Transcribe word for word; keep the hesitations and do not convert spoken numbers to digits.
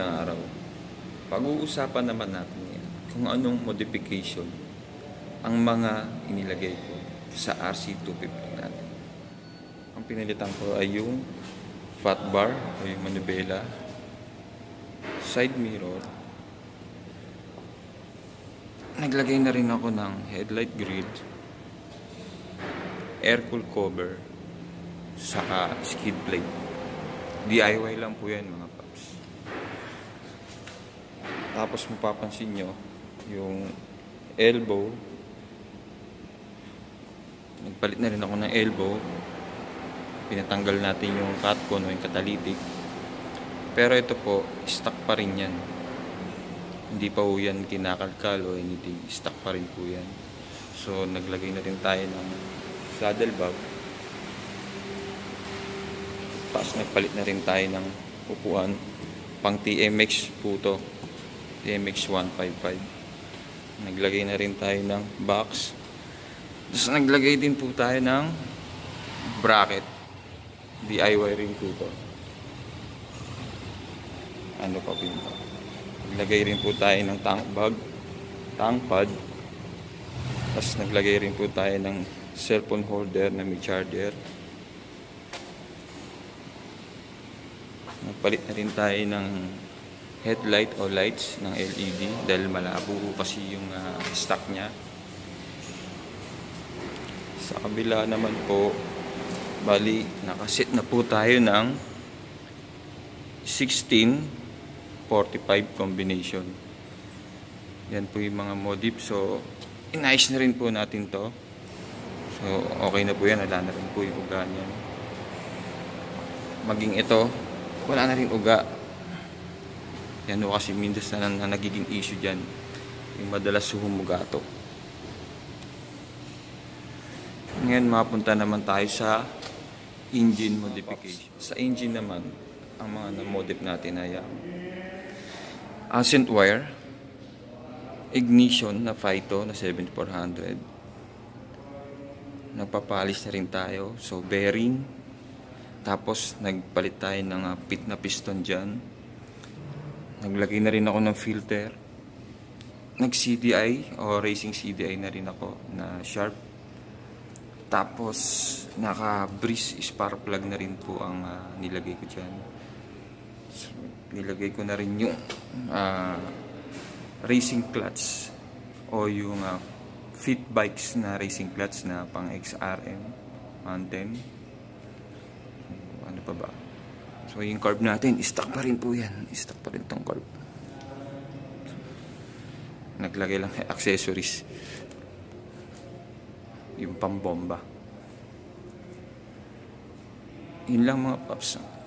magandang araw. Pag-uusapan naman natin yan, kung anong modification ang mga inilagay ko sa R C two fifty natin. Ang pinilitan ko ay yung fat bar o yung manubela, side mirror. Naglagay na rin ako ng headlight grid, air cool cover, saka skid plate. D I Y lang po yan mga paps. Tapos mapapansin nyo yung elbow, nagpalit na rin ako ng elbow. Pinatanggal natin yung catcon o yung catalytic, pero ito po stock pa rin yan, hindi pa po yan kinakalkal o anything, stock pa rin po yan. So naglagay na rin tayo ng saddle bag. Tapos nagpalit na rin tayo ng upuan pang T M X po to, T M X one fifty-five. Naglagay na rin tayo ng box. Tapos naglagay din po tayo ng bracket, D I Y rin po to. Ano pa po yun? Naglagay rin po tayo ng tank bag, tank pad. Tapos naglagay rin po tayo ng cellphone holder na may charger. Nagpalit na rin tayo ng headlight o lights ng L E D dahil malabo kasi yung uh, stock nya. Sa kabila naman po, bali nakaset na po tayo ng sixteen forty-five combination. Yan po yung mga modif. So inayos na rin po natin to. So okay na po yan, wala na rin po yung uga niyan. Maging ito, wala na rin uga. Yan o kasi minsan na, na nagiging issue dyan, yung madalas humugato. Ngayon mapunta naman tayo sa engine modification. Sa engine naman, ang mga na-modif natin ay uh, accent wire, ignition na Phyto na seventy-four hundred. Nagpapalis na rin tayo, so bearing. Tapos nagpalit tayo ng uh, pit na piston dyan. Naglagay na rin ako ng filter. Nag C D I o racing C D I na rin ako na sharp. Tapos naka breeze spark plug na rin po ang uh, nilagay ko dyan. So, nilagay ko na rin yung uh, racing clutch o yung uh, fit bikes na racing clutch na pang X R M mountain. Ano pa ba? So yung carb natin, stock pa rin po yan. Stock pa rin tong carb. Naglagay lang accessories. Yung pambomba. Yun lang mga paps.